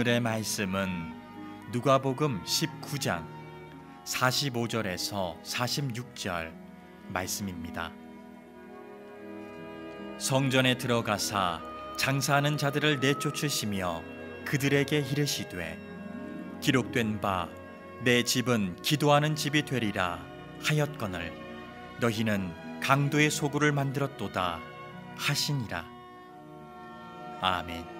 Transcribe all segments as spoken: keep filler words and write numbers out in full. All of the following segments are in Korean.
오늘의 말씀은 누가복음 십구 장 사십오 절에서 사십육 절 말씀입니다. 성전에 들어가사 장사하는 자들을 내쫓으시며 그들에게 이르시되 기록된 바 내 집은 기도하는 집이 되리라 하였거늘 너희는 강도의 소굴을 만들었도다 하시니라. 아멘.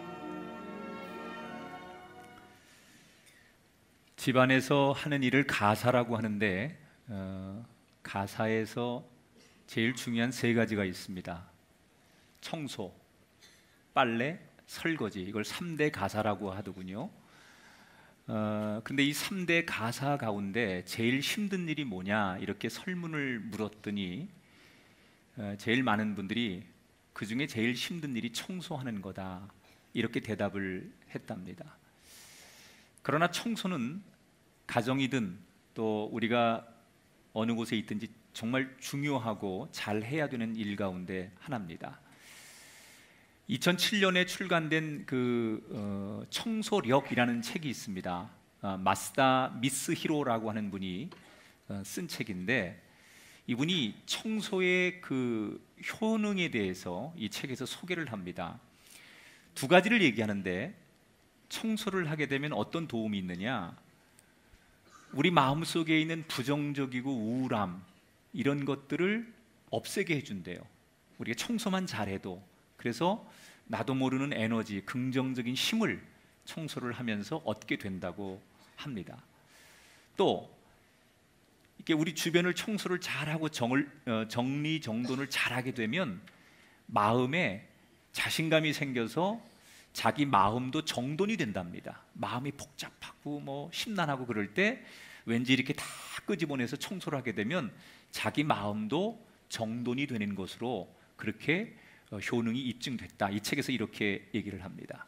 집안에서 하는 일을 가사라고 하는데 어, 가사에서 제일 중요한 세 가지가 있습니다. 청소, 빨래, 설거지, 이걸 삼 대 가사라고 하더군요. 어, 근데 이 삼 대 가사 가운데 제일 힘든 일이 뭐냐 이렇게 설문을 물었더니 어, 제일 많은 분들이 그 중에 제일 힘든 일이 청소하는 거다 이렇게 대답을 했답니다. 그러나 청소는 가정이든 또 우리가 어느 곳에 있든지 정말 중요하고 잘 해야 되는 일 가운데 하나입니다. 이천칠 년에 출간된 그 어, 청소력이라는 책이 있습니다. 어, 마스다 미스히로라고 하는 분이 어, 쓴 책인데 이분이 청소의 그 효능에 대해서 이 책에서 소개를 합니다. 두 가지를 얘기하는데 청소를 하게 되면 어떤 도움이 있느냐? 우리 마음속에 있는 부정적이고 우울함 이런 것들을 없애게 해준대요. 우리가 청소만 잘해도. 그래서 나도 모르는 에너지, 긍정적인 힘을 청소를 하면서 얻게 된다고 합니다. 또 이렇게 우리 주변을 청소를 잘하고 정을, 어, 정리정돈을 잘하게 되면 마음에 자신감이 생겨서 자기 마음도 정돈이 된답니다. 마음이 복잡하고 뭐 심란하고 그럴 때 왠지 이렇게 다 끄집어내서 청소를 하게 되면 자기 마음도 정돈이 되는 것으로 그렇게 효능이 입증됐다. 이 책에서 이렇게 얘기를 합니다.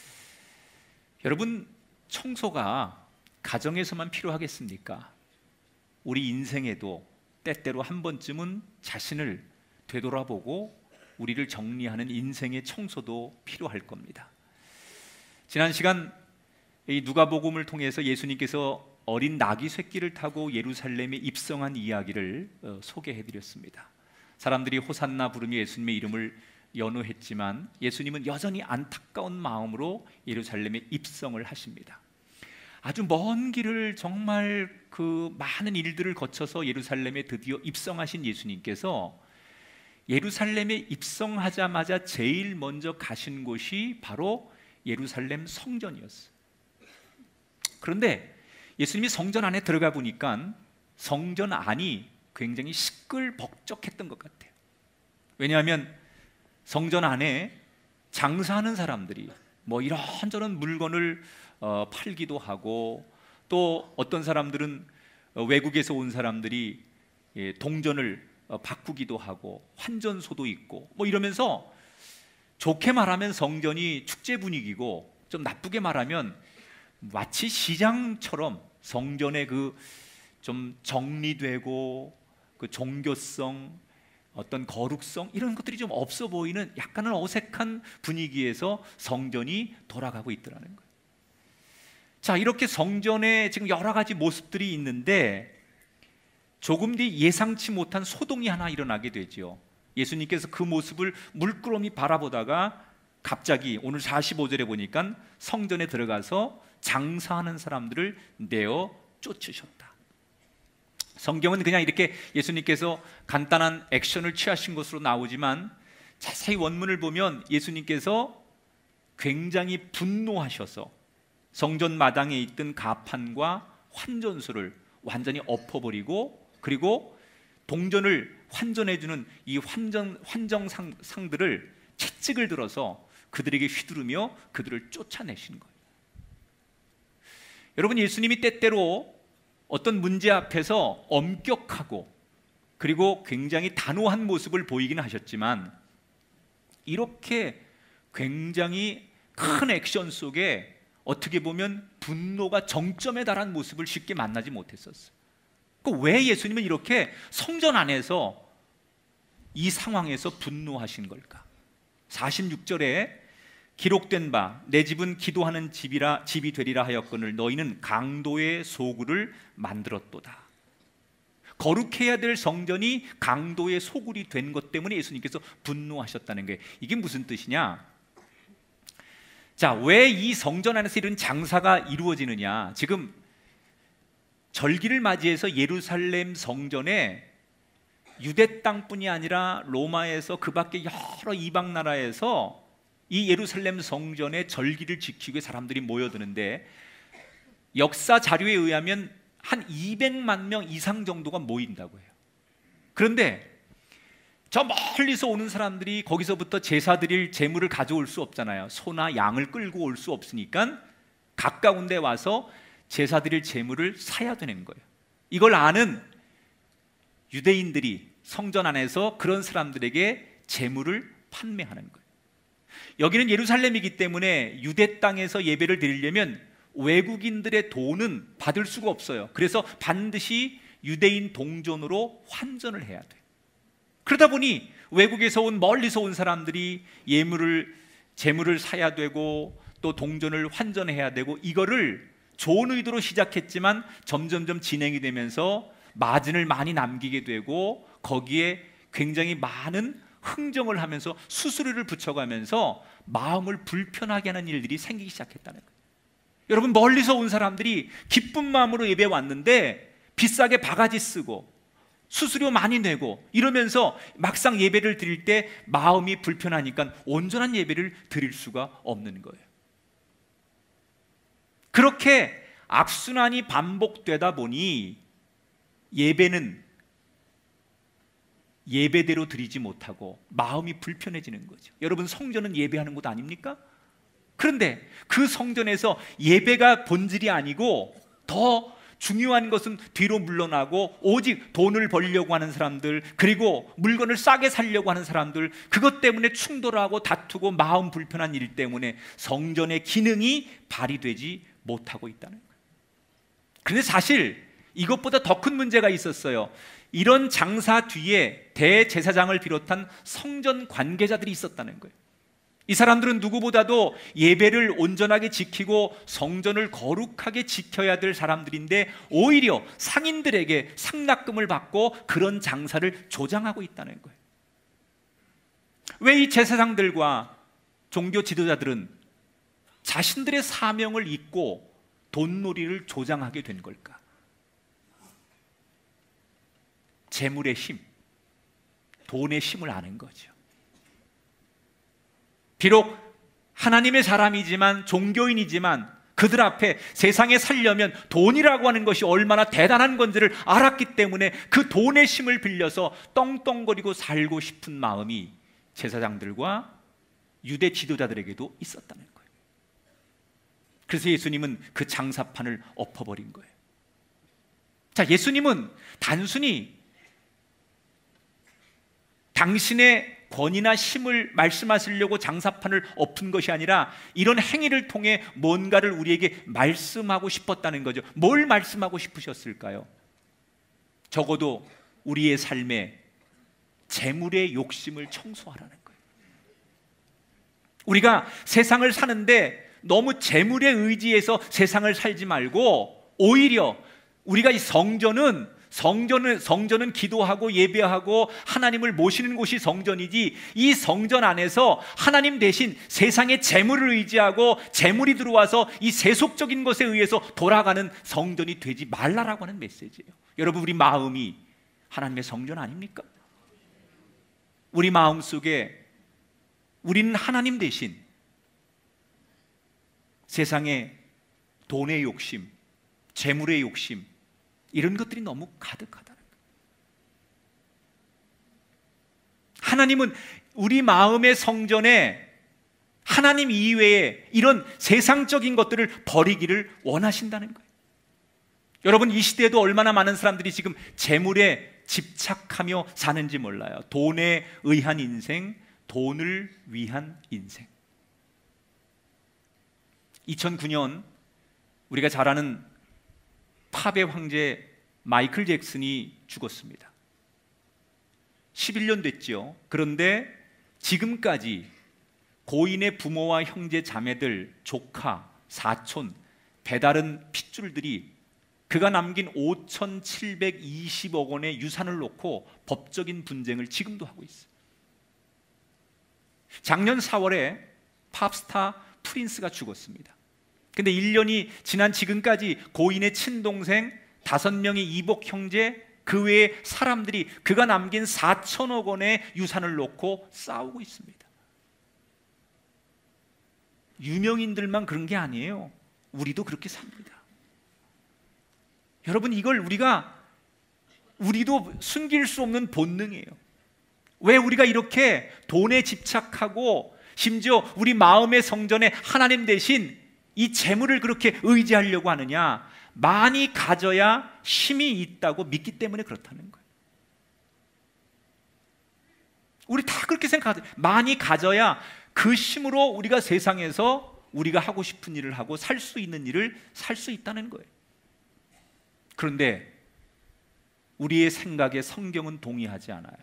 여러분, 청소가 가정에서만 필요하겠습니까? 우리 인생에도 때때로 한 번쯤은 자신을 되돌아보고 우리를 정리하는 인생의 청소도 필요할 겁니다. 지난 시간 이 누가복음을 통해서 예수님께서 어린 나귀 새끼를 타고 예루살렘에 입성한 이야기를 어, 소개해드렸습니다. 사람들이 호산나 부르며 예수님의 이름을 연호했지만 예수님은 여전히 안타까운 마음으로 예루살렘에 입성을 하십니다. 아주 먼 길을 정말 그 많은 일들을 거쳐서 예루살렘에 드디어 입성하신 예수님께서 예루살렘에 입성하자마자 제일 먼저 가신 곳이 바로 예루살렘 성전이었어요. 그런데 예수님이 성전 안에 들어가 보니까 성전 안이 굉장히 시끌벅적했던 것 같아요. 왜냐하면 성전 안에 장사하는 사람들이 뭐 이런저런 물건을 어, 팔기도 하고 또 어떤 사람들은 어, 외국에서 온 사람들이 예, 동전을 어, 바꾸기도 하고 환전소도 있고 뭐 이러면서 좋게 말하면 성전이 축제 분위기고 좀 나쁘게 말하면 마치 시장처럼 성전의 그 좀 정리되고 그 종교성 어떤 거룩성 이런 것들이 좀 없어 보이는 약간은 어색한 분위기에서 성전이 돌아가고 있더라는 거예요. 자, 이렇게 성전에 지금 여러 가지 모습들이 있는데 조금 뒤 예상치 못한 소동이 하나 일어나게 되죠. 예수님께서 그 모습을 물끄러미 바라보다가 갑자기 오늘 사십오 절에 보니까 성전에 들어가서 장사하는 사람들을 내어 쫓으셨다. 성경은 그냥 이렇게 예수님께서 간단한 액션을 취하신 것으로 나오지만 자세히 원문을 보면 예수님께서 굉장히 분노하셔서 성전 마당에 있던 가판과 환전소를 완전히 엎어버리고 그리고 동전을 환전해주는 이 환전, 환정상들을 채찍을 들어서 그들에게 휘두르며 그들을 쫓아내신 거예요. 여러분, 예수님이 때때로 어떤 문제 앞에서 엄격하고 그리고 굉장히 단호한 모습을 보이긴 하셨지만 이렇게 굉장히 큰 액션 속에 어떻게 보면 분노가 정점에 달한 모습을 쉽게 만나지 못했었어요. 그 왜 예수님은 이렇게 성전 안에서 이 상황에서 분노하신 걸까? 사십육 절에 기록된 바 내 집은 기도하는 집이라 집이 되리라 하였거늘 너희는 강도의 소굴을 만들었도다. 거룩해야 될 성전이 강도의 소굴이 된 것 때문에 예수님께서 분노하셨다는 거예요. 이게 무슨 뜻이냐? 자, 왜 이 성전 안에서 이런 장사가 이루어지느냐? 지금 절기를 맞이해서 예루살렘 성전에 유대 땅뿐이 아니라 로마에서 그 밖에 여러 이방 나라에서 이 예루살렘 성전의 절기를 지키기 위해 사람들이 모여드는데, 역사 자료에 의하면 한 이백만 명 이상 정도가 모인다고 해요. 그런데 저 멀리서 오는 사람들이 거기서부터 제사 드릴 제물을 가져올 수 없잖아요. 소나 양을 끌고 올 수 없으니까 가까운 데 와서 제사 드릴 제물을 사야 되는 거예요. 이걸 아는 유대인들이 성전 안에서 그런 사람들에게 제물을 판매하는 거예요. 여기는 예루살렘이기 때문에 유대 땅에서 예배를 드리려면 외국인들의 돈은 받을 수가 없어요. 그래서 반드시 유대인 동전으로 환전을 해야 돼요. 그러다 보니 외국에서 온 멀리서 온 사람들이 예물을 제물을 사야 되고 또 동전을 환전해야 되고, 이거를 좋은 의도로 시작했지만 점점점 진행이 되면서 마진을 많이 남기게 되고 거기에 굉장히 많은 흥정을 하면서 수수료를 붙여가면서 마음을 불편하게 하는 일들이 생기기 시작했다는 거예요. 여러분, 멀리서 온 사람들이 기쁜 마음으로 예배에 왔는데 비싸게 바가지 쓰고 수수료 많이 내고 이러면서 막상 예배를 드릴 때 마음이 불편하니까 온전한 예배를 드릴 수가 없는 거예요. 그렇게 악순환이 반복되다 보니 예배는 예배대로 드리지 못하고 마음이 불편해지는 거죠. 여러분, 성전은 예배하는 곳 아닙니까? 그런데 그 성전에서 예배가 본질이 아니고 더 중요한 것은 뒤로 물러나고 오직 돈을 벌려고 하는 사람들, 그리고 물건을 싸게 사려고 하는 사람들, 그것 때문에 충돌하고 다투고 마음 불편한 일 때문에 성전의 기능이 발휘되지 못하고 있다는 거예요. 그런데 사실 이것보다 더 큰 문제가 있었어요. 이런 장사 뒤에 대제사장을 비롯한 성전 관계자들이 있었다는 거예요. 이 사람들은 누구보다도 예배를 온전하게 지키고 성전을 거룩하게 지켜야 될 사람들인데 오히려 상인들에게 상납금을 받고 그런 장사를 조장하고 있다는 거예요. 왜 이 제사장들과 종교 지도자들은 자신들의 사명을 잊고 돈놀이를 조장하게 된 걸까? 재물의 힘, 돈의 힘을 아는 거죠. 비록 하나님의 사람이지만, 종교인이지만 그들 앞에 세상에 살려면 돈이라고 하는 것이 얼마나 대단한 건지를 알았기 때문에 그 돈의 힘을 빌려서 떵떵거리고 살고 싶은 마음이 제사장들과 유대 지도자들에게도 있었다는 거예요. 그래서 예수님은 그 장사판을 엎어버린 거예요. 자, 예수님은 단순히 당신의 권위나 힘을 말씀하시려고 장사판을 엎은 것이 아니라 이런 행위를 통해 뭔가를 우리에게 말씀하고 싶었다는 거죠. 뭘 말씀하고 싶으셨을까요? 적어도 우리의 삶에 재물의 욕심을 청소하라는 거예요. 우리가 세상을 사는데 너무 재물에 의지해서 세상을 살지 말고 오히려 우리가 이 성전은 성전은, 성전은 기도하고 예배하고 하나님을 모시는 곳이 성전이지, 이 성전 안에서 하나님 대신 세상의 재물을 의지하고 재물이 들어와서 이 세속적인 것에 의해서 돌아가는 성전이 되지 말라라고 하는 메시지예요. 여러분, 우리 마음이 하나님의 성전 아닙니까? 우리 마음 속에 우리는 하나님 대신 세상의 돈의 욕심, 재물의 욕심, 이런 것들이 너무 가득하다는 거예요. 하나님은 우리 마음의 성전에 하나님 이외에 이런 세상적인 것들을 버리기를 원하신다는 거예요. 여러분, 이 시대에도 얼마나 많은 사람들이 지금 재물에 집착하며 사는지 몰라요. 돈에 의한 인생, 돈을 위한 인생. 이천구 년 우리가 잘 아는 팝의 황제 마이클 잭슨이 죽었습니다. 십일 년 됐죠. 그런데 지금까지 고인의 부모와 형제 자매들, 조카, 사촌, 배다른 핏줄들이 그가 남긴 오천칠백이십억 원의 유산을 놓고 법적인 분쟁을 지금도 하고 있어요. 작년 사월에 팝스타 프린스가 죽었습니다. 근데 일 년이 지난 지금까지 고인의 친동생 다섯 명의 이복 형제, 그 외에 사람들이 그가 남긴 사천억 원의 유산을 놓고 싸우고 있습니다. 유명인들만 그런 게 아니에요. 우리도 그렇게 삽니다. 여러분, 이걸 우리가 우리도 숨길 수 없는 본능이에요. 왜 우리가 이렇게 돈에 집착하고 심지어 우리 마음의 성전에 하나님 대신 이 재물을 그렇게 의지하려고 하느냐? 많이 가져야 힘이 있다고 믿기 때문에 그렇다는 거예요. 우리 다 그렇게 생각하죠. 많이 가져야 그 힘으로 우리가 세상에서 우리가 하고 싶은 일을 하고 살 수 있는 일을 살 수 있다는 거예요. 그런데 우리의 생각에 성경은 동의하지 않아요.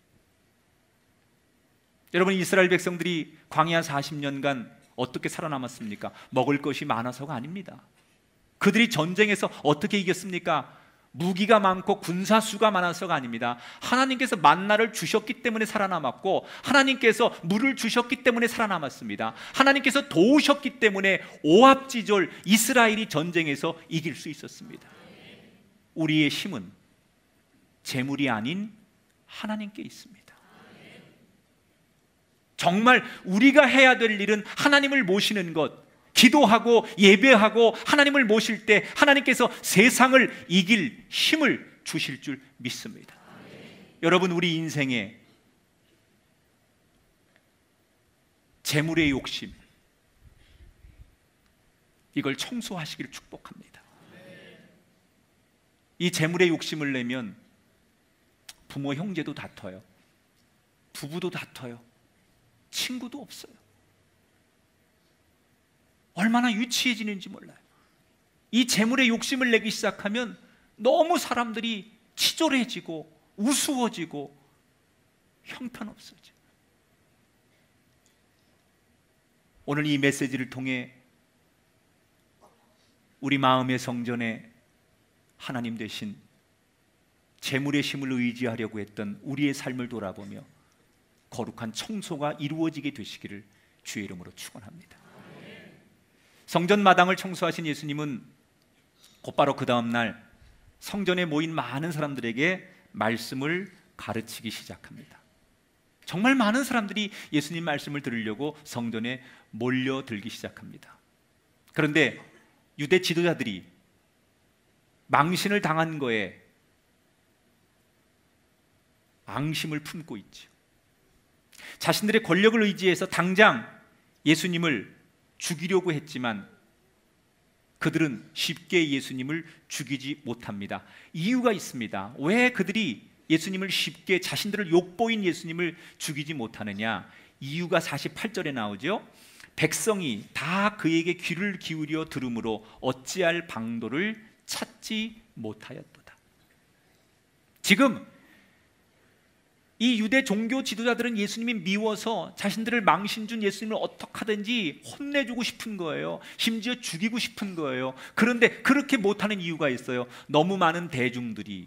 여러분, 이스라엘 백성들이 광야 사십 년간 어떻게 살아남았습니까? 먹을 것이 많아서가 아닙니다. 그들이 전쟁에서 어떻게 이겼습니까? 무기가 많고 군사수가 많아서가 아닙니다. 하나님께서 만나를 주셨기 때문에 살아남았고, 하나님께서 물을 주셨기 때문에 살아남았습니다. 하나님께서 도우셨기 때문에 오합지졸 이스라엘이 전쟁에서 이길 수 있었습니다. 우리의 힘은 재물이 아닌 하나님께 있습니다. 정말 우리가 해야 될 일은 하나님을 모시는 것, 기도하고 예배하고 하나님을 모실 때 하나님께서 세상을 이길 힘을 주실 줄 믿습니다. 여러분, 우리 인생에 재물의 욕심, 이걸 청소하시기를 축복합니다. 이 재물의 욕심을 내면 부모 형제도 다퉈요. 부부도 다퉈요. 친구도 없어요. 얼마나 유치해지는지 몰라요. 이 재물의 욕심을 내기 시작하면 너무 사람들이 치졸해지고 우스워지고 형편없어져요. 오늘 이 메시지를 통해 우리 마음의 성전에 하나님 대신 재물의 힘을 의지하려고 했던 우리의 삶을 돌아보며 거룩한 청소가 이루어지게 되시기를 주의 이름으로 축원합니다. 성전 마당을 청소하신 예수님은 곧바로 그 다음 날 성전에 모인 많은 사람들에게 말씀을 가르치기 시작합니다. 정말 많은 사람들이 예수님 말씀을 들으려고 성전에 몰려들기 시작합니다. 그런데 유대 지도자들이 망신을 당한 거에 앙심을 품고 있죠. 자신들의 권력을 의지해서 당장 예수님을 죽이려고 했지만 그들은 쉽게 예수님을 죽이지 못합니다. 이유가 있습니다. 왜 그들이 예수님을 쉽게, 자신들을 욕보인 예수님을 죽이지 못하느냐? 이유가 사십팔 절에 나오죠. 백성이 다 그에게 귀를 기울여 들으므로 어찌할 방도를 찾지 못하였도다. 지금 이 유대 종교 지도자들은 예수님이 미워서 자신들을 망신 준 예수님을 어떻게 하든지 혼내주고 싶은 거예요. 심지어 죽이고 싶은 거예요. 그런데 그렇게 못하는 이유가 있어요. 너무 많은 대중들이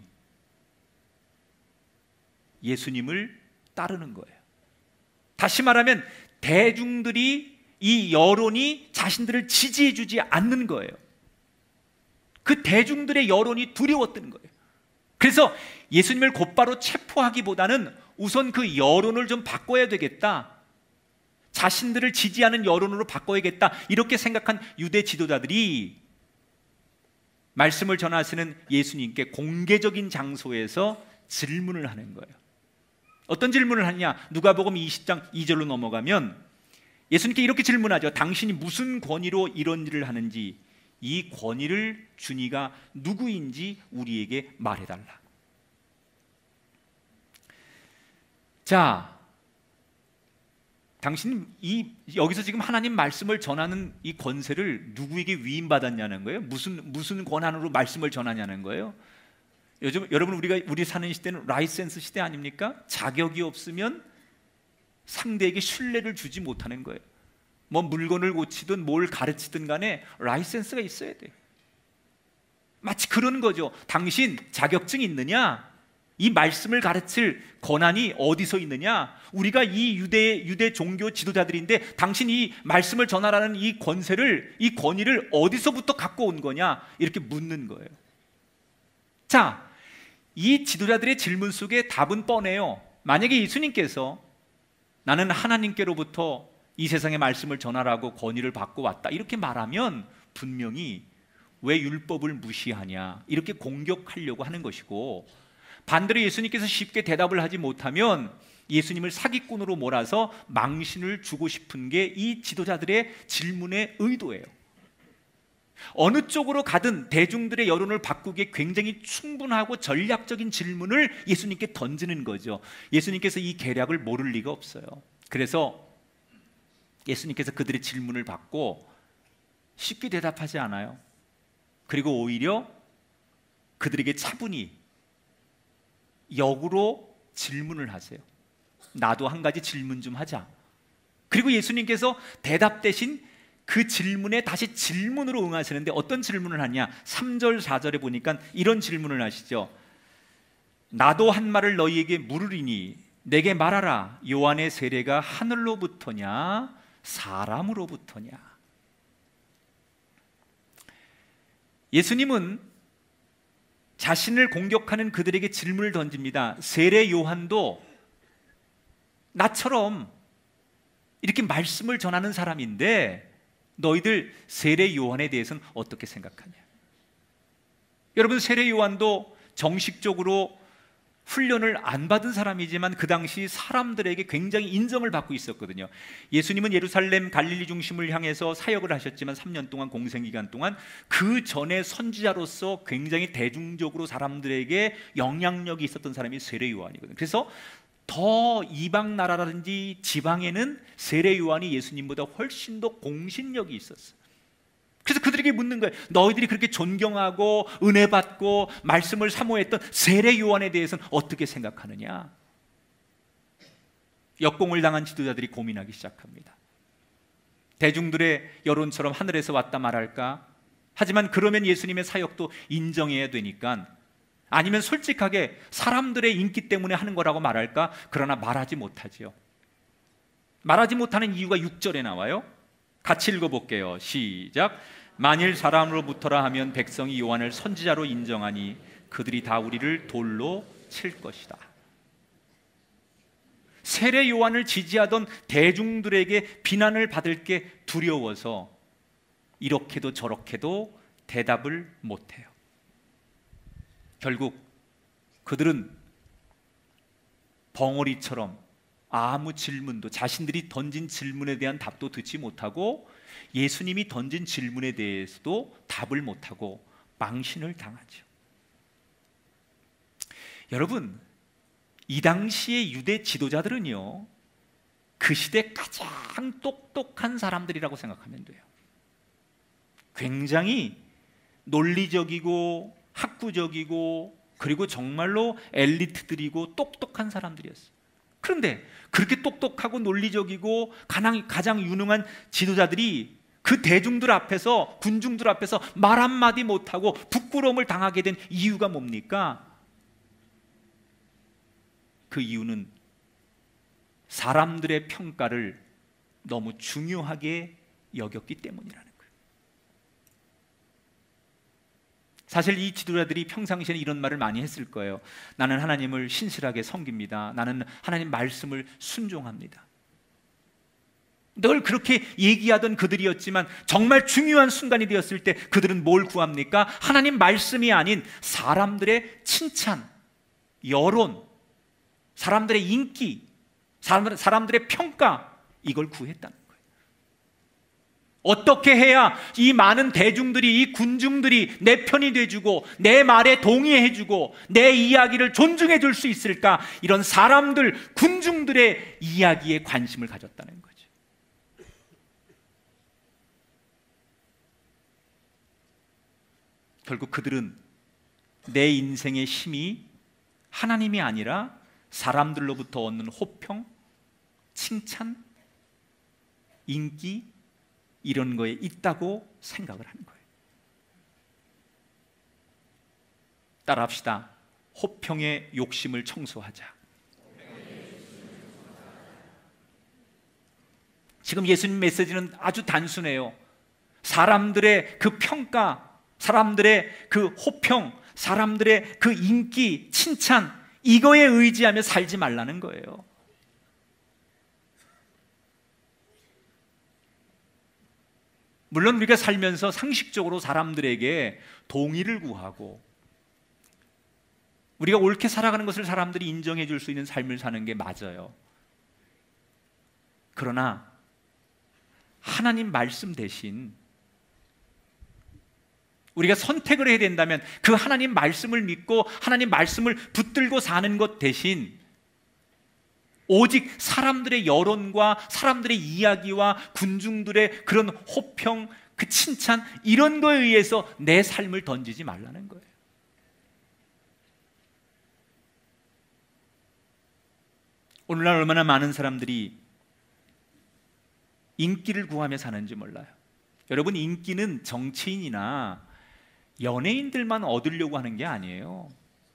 예수님을 따르는 거예요. 다시 말하면 대중들이, 이 여론이 자신들을 지지해주지 않는 거예요. 그 대중들의 여론이 두려웠던 거예요. 그래서 예수님을 곧바로 체포하기보다는 우선 그 여론을 좀 바꿔야 되겠다, 자신들을 지지하는 여론으로 바꿔야겠다, 이렇게 생각한 유대 지도자들이 말씀을 전하시는 예수님께 공개적인 장소에서 질문을 하는 거예요. 어떤 질문을 하냐? 누가복음 이십 장 이 절로 넘어가면 예수님께 이렇게 질문하죠. 당신이 무슨 권위로 이런 일을 하는지, 이 권위를 준 이가 누구인지 우리에게 말해달라. 자, 당신 이 여기서 지금 하나님 말씀을 전하는 이 권세를 누구에게 위임받았냐는 거예요? 무슨 무슨 권한으로 말씀을 전하냐는 거예요? 요즘 여러분, 우리가 우리 사는 시대는 라이센스 시대 아닙니까? 자격이 없으면 상대에게 신뢰를 주지 못하는 거예요. 뭐 물건을 고치든 뭘 가르치든 간에 라이센스가 있어야 돼요. 마치 그런 거죠. 당신 자격증이 있느냐? 이 말씀을 가르칠 권한이 어디서 있느냐? 우리가 이 유대 유대 종교 지도자들인데 당신 이 말씀을 전하라는 이 권세를, 이 권위를 어디서부터 갖고 온 거냐? 이렇게 묻는 거예요. 자, 이 지도자들의 질문 속에 답은 뻔해요. 만약에 예수님께서 나는 하나님께로부터 이 세상의 말씀을 전하라고 권위를 받고 왔다 이렇게 말하면 분명히 왜 율법을 무시하냐 이렇게 공격하려고 하는 것이고, 반대로 예수님께서 쉽게 대답을 하지 못하면 예수님을 사기꾼으로 몰아서 망신을 주고 싶은 게 이 지도자들의 질문의 의도예요. 어느 쪽으로 가든 대중들의 여론을 바꾸기에 굉장히 충분하고 전략적인 질문을 예수님께 던지는 거죠. 예수님께서 이 계략을 모를 리가 없어요. 그래서 예수님께서 그들의 질문을 받고 쉽게 대답하지 않아요. 그리고 오히려 그들에게 차분히 역으로 질문을 하세요. 나도 한 가지 질문 좀 하자. 그리고 예수님께서 대답 대신 그 질문에 다시 질문으로 응하시는데 어떤 질문을 하냐? 삼 절 사 절에 보니까 이런 질문을 하시죠. 나도 한 말을 너희에게 물으리니 내게 말하라. 요한의 세례가 하늘로부터냐 사람으로부터냐? 예수님은 자신을 공격하는 그들에게 질문을 던집니다. 세례 요한도 나처럼 이렇게 말씀을 전하는 사람인데 너희들 세례 요한에 대해서는 어떻게 생각하냐? 여러분, 세례 요한도 정식적으로 훈련을 안 받은 사람이지만 그 당시 사람들에게 굉장히 인정을 받고 있었거든요. 예수님은 예루살렘 갈릴리 중심을 향해서 사역을 하셨지만 삼 년 동안 공생기간 동안 그 전에 선지자로서 굉장히 대중적으로 사람들에게 영향력이 있었던 사람이 세례 요한이거든요. 그래서 더 이방 나라라든지 지방에는 세례 요한이 예수님보다 훨씬 더 공신력이 있었어요. 그래서 그들에게 묻는 거예요. 너희들이 그렇게 존경하고 은혜 받고 말씀을 사모했던 세례 요한에 대해서는 어떻게 생각하느냐? 역공을 당한 지도자들이 고민하기 시작합니다. 대중들의 여론처럼 하늘에서 왔다 말할까? 하지만 그러면 예수님의 사역도 인정해야 되니까, 아니면 솔직하게 사람들의 인기 때문에 하는 거라고 말할까? 그러나 말하지 못하지요. 말하지 못하는 이유가 육 절에 나와요. 같이 읽어볼게요. 시작. 만일 사람으로부터라 하면 백성이 요한을 선지자로 인정하니 그들이 다 우리를 돌로 칠 것이다. 세례 요한을 지지하던 대중들에게 비난을 받을 게 두려워서 이렇게도 저렇게도 대답을 못해요. 결국 그들은 벙어리처럼 아무 질문도, 자신들이 던진 질문에 대한 답도 듣지 못하고 예수님이 던진 질문에 대해서도 답을 못하고 망신을 당하죠. 여러분, 이 당시의 유대 지도자들은요, 그 시대 가장 똑똑한 사람들이라고 생각하면 돼요. 굉장히 논리적이고 학구적이고 그리고 정말로 엘리트들이고 똑똑한 사람들이었어요. 그런데 그렇게 똑똑하고 논리적이고 가장, 가장 유능한 지도자들이 그 대중들 앞에서, 군중들 앞에서 말 한마디 못하고 부끄러움을 당하게 된 이유가 뭡니까? 그 이유는 사람들의 평가를 너무 중요하게 여겼기 때문이라는 거예요. 사실 이 지도자들이 평상시에는 이런 말을 많이 했을 거예요. 나는 하나님을 신실하게 섬깁니다. 나는 하나님 말씀을 순종합니다. 늘 그렇게 얘기하던 그들이었지만 정말 중요한 순간이 되었을 때 그들은 뭘 구합니까? 하나님 말씀이 아닌 사람들의 칭찬, 여론, 사람들의 인기, 사람들, 사람들의 평가, 이걸 구했다는 거예요. 어떻게 해야 이 많은 대중들이, 이 군중들이 내 편이 돼주고 내 말에 동의해주고 내 이야기를 존중해 줄 수 있을까? 이런 사람들, 군중들의 이야기에 관심을 가졌다는 거죠. 결국 그들은 내 인생의 힘이 하나님이 아니라 사람들로부터 얻는 호평, 칭찬, 인기 이런 거에 있다고 생각을 하는 거예요. 따라합시다. 호평의 욕심을 청소하자. 지금 예수님 메시지는 아주 단순해요. 사람들의 그 평가, 사람들의 그 호평, 사람들의 그 인기, 칭찬, 이거에 의지하며 살지 말라는 거예요. 물론 우리가 살면서 상식적으로 사람들에게 동의를 구하고 우리가 옳게 살아가는 것을 사람들이 인정해 줄 수 있는 삶을 사는 게 맞아요. 그러나 하나님 말씀 대신 우리가 선택을 해야 된다면 그 하나님 말씀을 믿고 하나님 말씀을 붙들고 사는 것 대신 오직 사람들의 여론과 사람들의 이야기와 군중들의 그런 호평, 그 칭찬 이런 거에 의해서 내 삶을 던지지 말라는 거예요. 오늘날 얼마나 많은 사람들이 인기를 구하며 사는지 몰라요. 여러분, 인기는 정치인이나 연예인들만 얻으려고 하는 게 아니에요.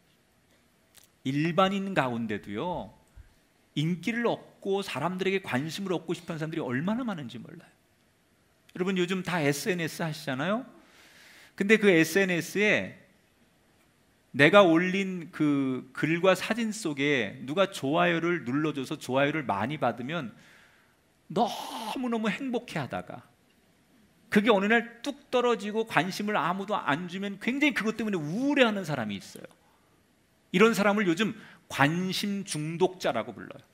일반인 가운데도요, 인기를 얻고 사람들에게 관심을 얻고 싶은 사람들이 얼마나 많은지 몰라요. 여러분, 요즘 다 에스엔에스 하시잖아요. 근데 그 에스엔에스에 내가 올린 그 글과 사진 속에 누가 좋아요를 눌러줘서 좋아요를 많이 받으면 너무너무 행복해 하다가 그게 어느 날 뚝 떨어지고 관심을 아무도 안 주면 굉장히 그것 때문에 우울해하는 사람이 있어요. 이런 사람을 요즘 관심 중독자라고 불러요.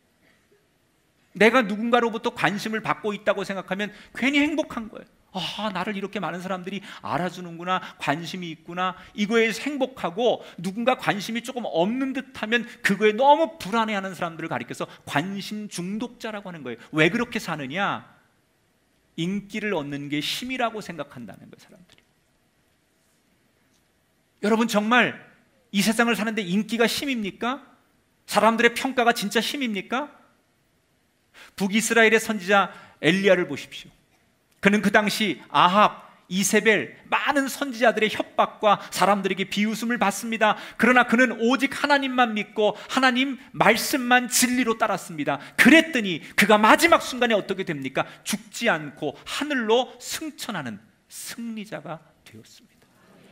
내가 누군가로부터 관심을 받고 있다고 생각하면 괜히 행복한 거예요. 아, 나를 이렇게 많은 사람들이 알아주는구나, 관심이 있구나, 이거에 행복하고, 누군가 관심이 조금 없는 듯하면 그거에 너무 불안해하는 사람들을 가리켜서 관심 중독자라고 하는 거예요. 왜 그렇게 사느냐? 인기를 얻는 게 힘이라고 생각한다는 거예요, 사람들이. 여러분, 정말 이 세상을 사는데 인기가 힘입니까? 사람들의 평가가 진짜 힘입니까? 북이스라엘의 선지자 엘리야를 보십시오. 그는 그 당시 아합, 이세벨, 많은 선지자들의 협박과 사람들에게 비웃음을 받습니다. 그러나 그는 오직 하나님만 믿고 하나님 말씀만 진리로 따랐습니다. 그랬더니 그가 마지막 순간에 어떻게 됩니까? 죽지 않고 하늘로 승천하는 승리자가 되었습니다.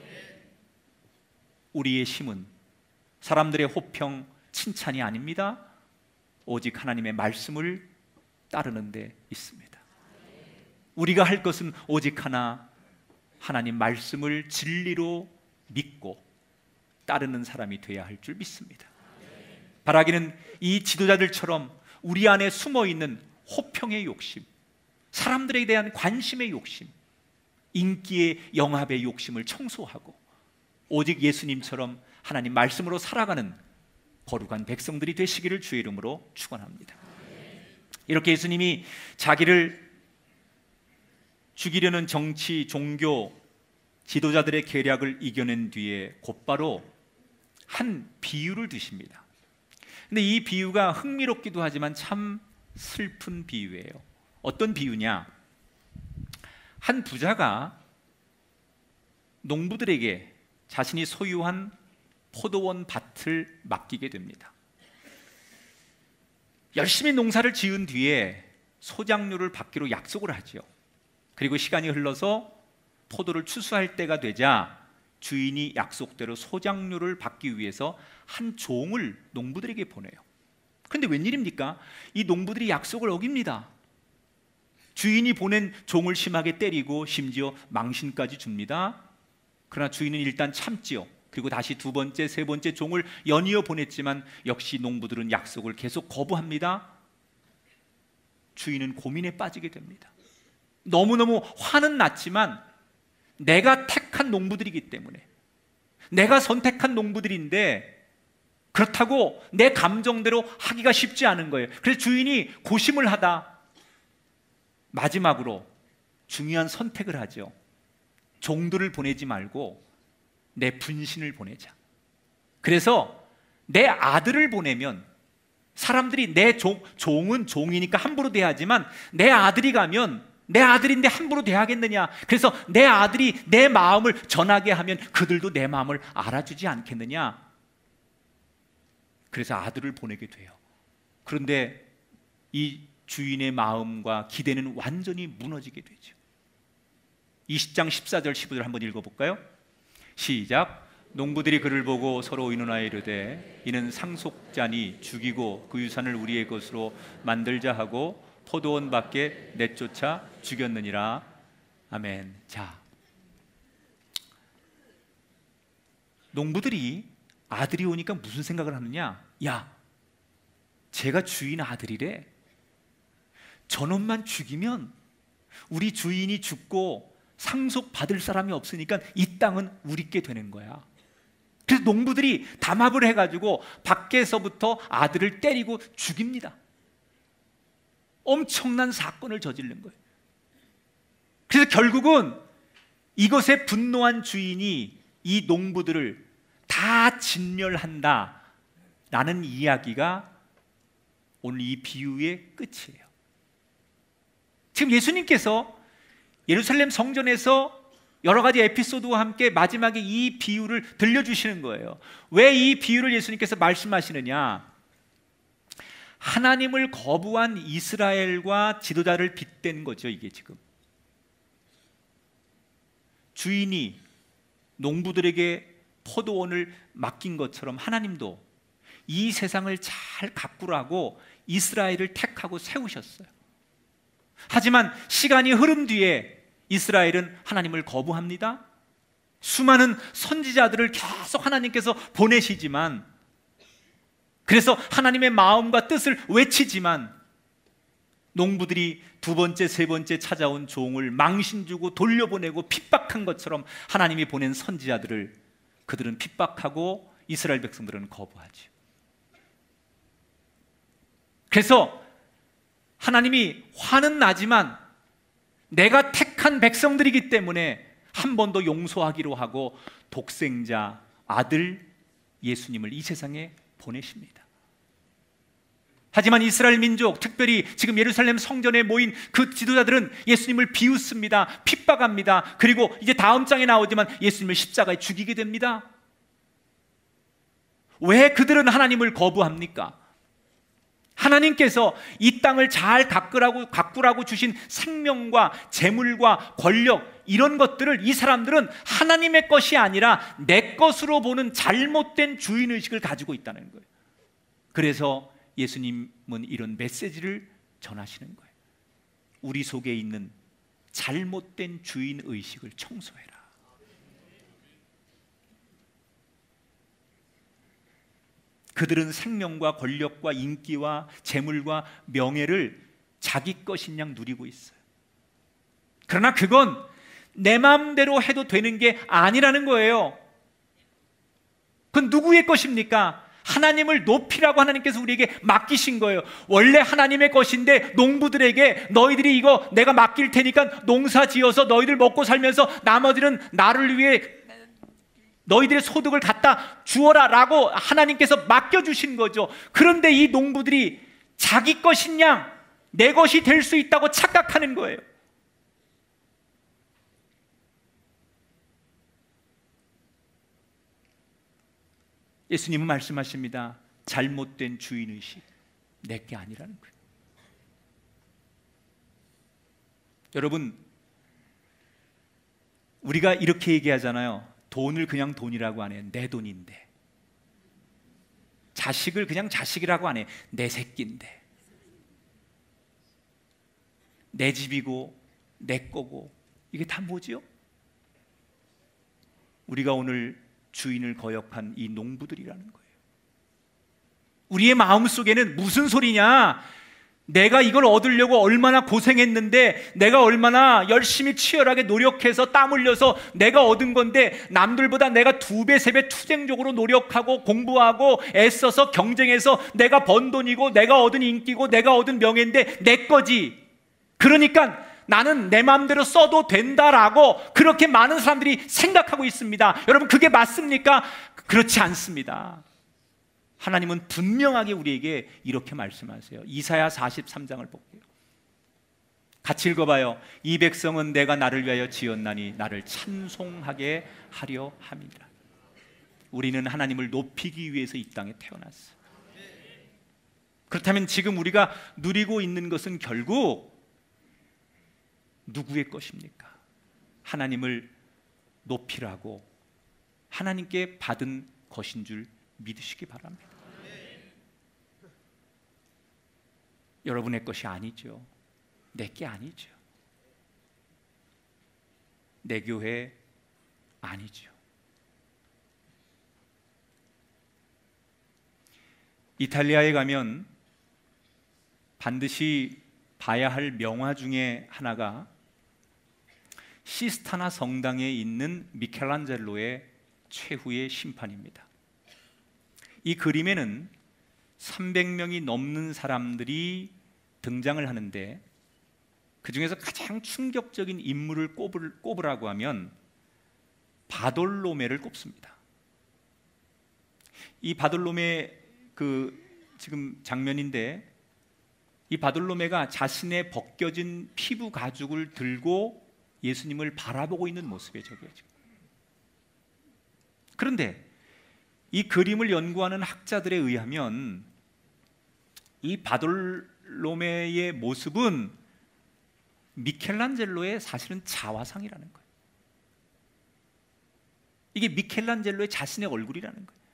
우리의 힘은 사람들의 호평, 칭찬이 아닙니다. 오직 하나님의 말씀을 따르는 데 있습니다. 우리가 할 것은 오직 하나, 하나님 말씀을 진리로 믿고 따르는 사람이 되어야 할 줄 믿습니다. 바라기는 이 지도자들처럼 우리 안에 숨어있는 호평의 욕심, 사람들에 대한 관심의 욕심, 인기의 영합의 욕심을 청소하고 오직 예수님처럼 하나님 말씀으로 살아가는 거룩한 백성들이 되시기를 주의 이름으로 축원합니다. 이렇게 예수님이 자기를 죽이려는 정치, 종교, 지도자들의 계략을 이겨낸 뒤에 곧바로 한 비유를 두십니다. 근데 이 비유가 흥미롭기도 하지만 참 슬픈 비유예요. 어떤 비유냐? 한 부자가 농부들에게 자신이 소유한 포도원 밭을 맡기게 됩니다. 열심히 농사를 지은 뒤에 소작류를 받기로 약속을 하죠. 그리고 시간이 흘러서 포도를 추수할 때가 되자 주인이 약속대로 소작류를 받기 위해서 한 종을 농부들에게 보내요. 그런데 웬일입니까? 이 농부들이 약속을 어깁니다. 주인이 보낸 종을 심하게 때리고 심지어 망신까지 줍니다. 그러나 주인은 일단 참지요. 그리고 다시 두 번째, 세 번째 종을 연이어 보냈지만 역시 농부들은 약속을 계속 거부합니다. 주인은 고민에 빠지게 됩니다. 너무너무 화는 났지만 내가 택한 농부들이기 때문에, 내가 선택한 농부들인데 그렇다고 내 감정대로 하기가 쉽지 않은 거예요. 그래서 주인이 고심을 하다 마지막으로 중요한 선택을 하죠. 종들을 보내지 말고 내 분신을 보내자. 그래서 내 아들을 보내면 사람들이 내 종, 종은 종이니까 함부로 대하지만 내 아들이 가면 내 아들인데 함부로 대하겠느냐? 그래서 내 아들이 내 마음을 전하게 하면 그들도 내 마음을 알아주지 않겠느냐? 그래서 아들을 보내게 돼요. 그런데 이 주인의 마음과 기대는 완전히 무너지게 되죠. 이십 장 십사 절 십오 절 한번 읽어볼까요? 시작. 농부들이 그를 보고 서로 의논하여 이르되 이는 상속자니 죽이고 그 유산을 우리의 것으로 만들자 하고 포도원 밖에 내쫓아 죽였느니라. 아멘. 자, 농부들이 아들이 오니까 무슨 생각을 하느냐? 야, 제가 주인 아들이래. 저놈만 죽이면 우리 주인이 죽고 상속받을 사람이 없으니까 이 땅은 우리께 되는 거야. 그래서 농부들이 담합을 해가지고 밖에서부터 아들을 때리고 죽입니다. 엄청난 사건을 저지른 거예요. 그래서 결국은 이것에 분노한 주인이 이 농부들을 다 진멸한다 라는 이야기가 오늘 이 비유의 끝이에요. 지금 예수님께서 예루살렘 성전에서 여러 가지 에피소드와 함께 마지막에 이 비유를 들려주시는 거예요. 왜 이 비유를 예수님께서 말씀하시느냐? 하나님을 거부한 이스라엘과 지도자를 빗댄 거죠. 이게 지금 주인이 농부들에게 포도원을 맡긴 것처럼 하나님도 이 세상을 잘 가꾸라고 이스라엘을 택하고 세우셨어요. 하지만 시간이 흐른 뒤에 이스라엘은 하나님을 거부합니다. 수많은 선지자들을 계속 하나님께서 보내시지만, 그래서 하나님의 마음과 뜻을 외치지만 농부들이 두 번째, 세 번째 찾아온 종을 망신 주고 돌려보내고 핍박한 것처럼 하나님이 보낸 선지자들을 그들은 핍박하고 이스라엘 백성들은 거부하죠. 그래서 하나님이 화는 나지만 내가 택한 백성들이기 때문에 한 번 더 용서하기로 하고 독생자 아들 예수님을 이 세상에 보내십니다. 하지만 이스라엘 민족, 특별히 지금 예루살렘 성전에 모인 그 지도자들은 예수님을 비웃습니다. 핍박합니다. 그리고 이제 다음 장에 나오지만 예수님을 십자가에 죽이게 됩니다. 왜 그들은 하나님을 거부합니까? 하나님께서 이 땅을 잘 가꾸라고, 가꾸라고 주신 생명과 재물과 권력, 이런 것들을 이 사람들은 하나님의 것이 아니라 내 것으로 보는 잘못된 주인의식을 가지고 있다는 거예요. 그래서 예수님은 이런 메시지를 전하시는 거예요. 우리 속에 있는 잘못된 주인의식을 청소해라. 그들은 생명과 권력과 인기와 재물과 명예를 자기 것인 양 누리고 있어요. 그러나 그건 내 마음대로 해도 되는 게 아니라는 거예요. 그건 누구의 것입니까? 하나님을 높이라고 하나님께서 우리에게 맡기신 거예요. 원래 하나님의 것인데 농부들에게 너희들이 이거 내가 맡길 테니까 농사 지어서 너희들 먹고 살면서 나머지는 나를 위해 너희들의 소득을 갖다 주어라 라고 하나님께서 맡겨주신 거죠. 그런데 이 농부들이 자기 것인 양 내 것이 될 수 있다고 착각하는 거예요. 예수님은 말씀하십니다. 잘못된 주인의식, 내게 아니라는 거예요. 여러분, 우리가 이렇게 얘기하잖아요. 돈을 그냥 돈이라고 안 해요. 내 돈인데. 자식을 그냥 자식이라고 안 해요. 내 새끼인데. 내 집이고 내 거고. 이게 다 뭐지요? 우리가 오늘 주인을 거역한 이 농부들이라는 거예요. 우리의 마음속에는 무슨 소리냐? 내가 이걸 얻으려고 얼마나 고생했는데, 내가 얼마나 열심히 치열하게 노력해서 땀 흘려서 내가 얻은 건데, 남들보다 내가 두 배, 세 배 투쟁적으로 노력하고 공부하고 애써서 경쟁해서 내가 번 돈이고 내가 얻은 인기고 내가 얻은 명예인데 내 거지. 그러니까 나는 내 마음대로 써도 된다라고 그렇게 많은 사람들이 생각하고 있습니다. 여러분, 그게 맞습니까? 그렇지 않습니다. 하나님은 분명하게 우리에게 이렇게 말씀하세요. 이사야 사십삼 장을 볼게요. 같이 읽어봐요. 이 백성은 내가 나를 위하여 지었나니 나를 찬송하게 하려 함이라. 우리는 하나님을 높이기 위해서 이 땅에 태어났어요. 그렇다면 지금 우리가 누리고 있는 것은 결국 누구의 것입니까? 하나님을 높이라고 하나님께 받은 것인 줄 믿으시기 바랍니다. 여러분의 것이 아니죠. 내게 아니죠. 내 교회 아니죠. 이탈리아에 가면 반드시 봐야 할 명화 중에 하나가 시스타나 성당에 있는 미켈란젤로의 최후의 심판입니다. 이 그림에는 삼백 명이 넘는 사람들이 등장을 하는데 그 중에서 가장 충격적인 인물을 꼽을, 꼽으라고 하면 바돌로메를 꼽습니다. 이 바돌로메 그 지금 장면인데, 이 바돌로메가 자신의 벗겨진 피부 가죽을 들고 예수님을 바라보고 있는 모습이에요. 저게 지금. 그런데 이 그림을 연구하는 학자들에 의하면 이 바돌로메의 모습은 미켈란젤로의 사실은 자화상이라는 거예요. 이게 미켈란젤로의 자신의 얼굴이라는 거예요.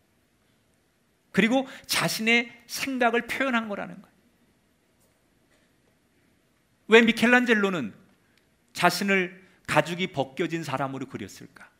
그리고 자신의 생각을 표현한 거라는 거예요. 왜 미켈란젤로는 자신을 가죽이 벗겨진 사람으로 그렸을까?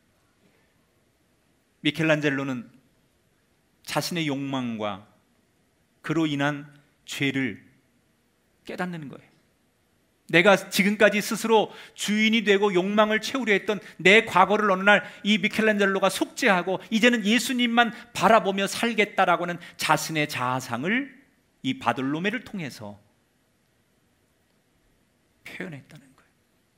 미켈란젤로는 자신의 욕망과 그로 인한 죄를 깨닫는 거예요. 내가 지금까지 스스로 주인이 되고 욕망을 채우려 했던 내 과거를 어느 날 이 미켈란젤로가 속죄하고 이제는 예수님만 바라보며 살겠다라고 하는 자신의 자아상을 이 바돌로메를 통해서 표현했다는 거예요.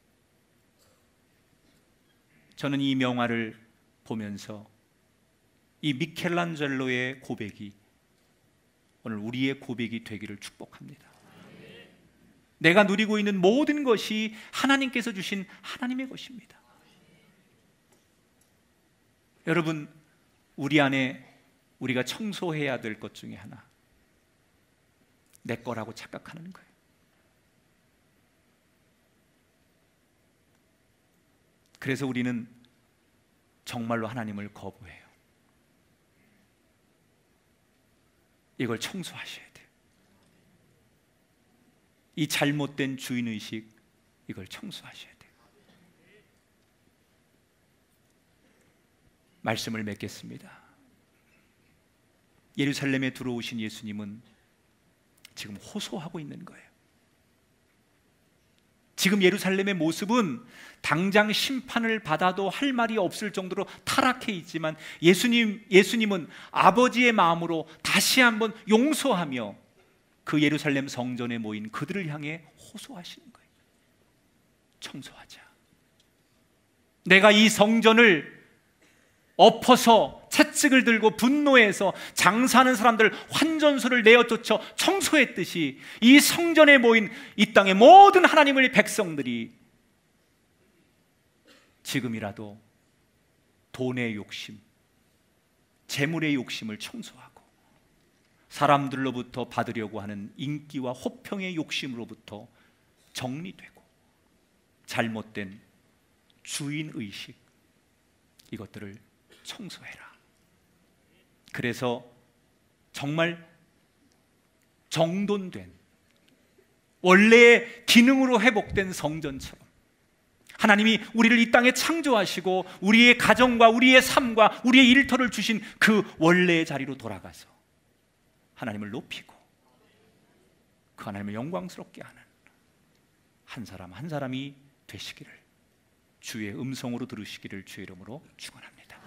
저는 이 명화를 보면서 이 미켈란젤로의 고백이 오늘 우리의 고백이 되기를 축복합니다. 내가 누리고 있는 모든 것이 하나님께서 주신 하나님의 것입니다. 여러분, 우리 안에 우리가 청소해야 될 것 중에 하나, 내 거라고 착각하는 거예요. 그래서 우리는 정말로 하나님을 거부해요. 이걸 청소하셔야 돼요. 이 잘못된 주인의식, 이걸 청소하셔야 돼요. 말씀을 맺겠습니다. 예루살렘에 들어오신 예수님은 지금 호소하고 있는 거예요. 지금 예루살렘의 모습은 당장 심판을 받아도 할 말이 없을 정도로 타락해 있지만 예수님, 예수님은 아버지의 마음으로 다시 한번 용서하며 그 예루살렘 성전에 모인 그들을 향해 호소하시는 거예요. 청소하자. 내가 이 성전을 엎어서 채찍을 들고 분노해서 장사하는 사람들 환전소를 내어쫓아 청소했듯이 이 성전에 모인 이 땅의 모든 하나님의 백성들이 지금이라도 돈의 욕심, 재물의 욕심을 청소하고 사람들로부터 받으려고 하는 인기와 호평의 욕심으로부터 정리되고 잘못된 주인의식, 이것들을 청소해라. 그래서 정말 정돈된 원래의 기능으로 회복된 성전처럼 하나님이 우리를 이 땅에 창조하시고 우리의 가정과 우리의 삶과 우리의 일터를 주신 그 원래의 자리로 돌아가서 하나님을 높이고 그 하나님을 영광스럽게 하는 한 사람 한 사람이 되시기를, 주의 음성으로 들으시기를 주의 이름으로 축원합니다.